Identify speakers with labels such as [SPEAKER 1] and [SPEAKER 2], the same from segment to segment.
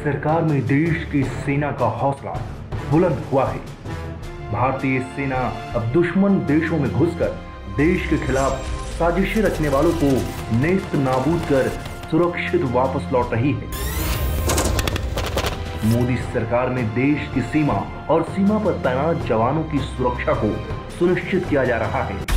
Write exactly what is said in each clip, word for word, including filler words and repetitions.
[SPEAKER 1] सरकार में देश की सेना का हौसला बुलंद हुआ है। भारतीय सेना अब दुश्मन देशों में घुसकर देश के खिलाफ साजिशें रचने वालों को नेस्त नाबूद कर सुरक्षित वापस लौट रही है। मोदी सरकार में देश की सीमा और सीमा पर तैनात जवानों की सुरक्षा को सुनिश्चित किया जा रहा है।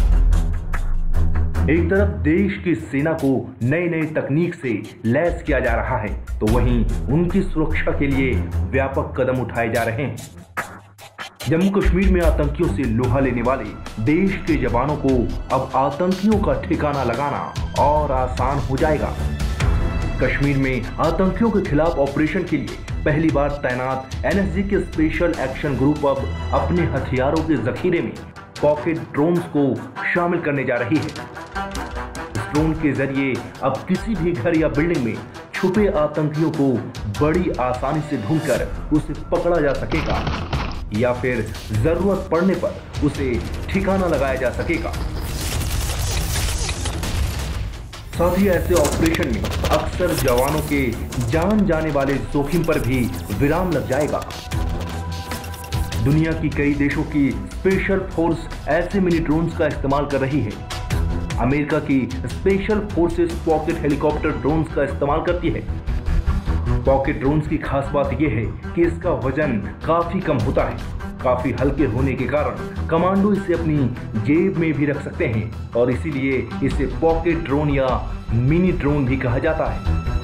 [SPEAKER 1] एक तरफ देश की सेना को नई नई तकनीक से लैस किया जा रहा है, तो वहीं उनकी सुरक्षा के लिए व्यापक कदम उठाए जा रहे हैं। जम्मू कश्मीर में आतंकियों से लोहा लेने वाले देश के जवानों को अब आतंकियों का ठिकाना लगाना और आसान हो जाएगा। कश्मीर में आतंकियों के खिलाफ ऑपरेशन के लिए पहली बार तैनात एन एस जी के स्पेशल एक्शन ग्रुप अब अपने हथियारों के जखीरे में पॉकेट ड्रोन्स को शामिल करने जा रही है। इस ड्रोन के जरिए अब किसी भी घर या बिल्डिंग में छुपे आतंकियों को बड़ी आसानी से ढूंढकर उसे पकड़ा जा सकेगा या फिर जरूरत पड़ने पर उसे ठिकाना लगाया जा सकेगा। साथ ही ऐसे ऑपरेशन में अक्सर जवानों के जान जाने वाले जोखिम पर भी विराम लग जाएगा। दुनिया की कई देशों की स्पेशल फोर्स ऐसे मिनी ड्रोन्स का इस्तेमाल कर रही है। अमेरिका की special forces pocket helicopter drones का इस्तेमाल करती है। पॉकेट ड्रोन्स की खास बात यह है कि इसका वजन काफी कम होता है। काफी हल्के होने के कारण कमांडो इसे अपनी जेब में भी रख सकते हैं और इसीलिए इसे पॉकेट ड्रोन या मिनी ड्रोन भी कहा जाता है।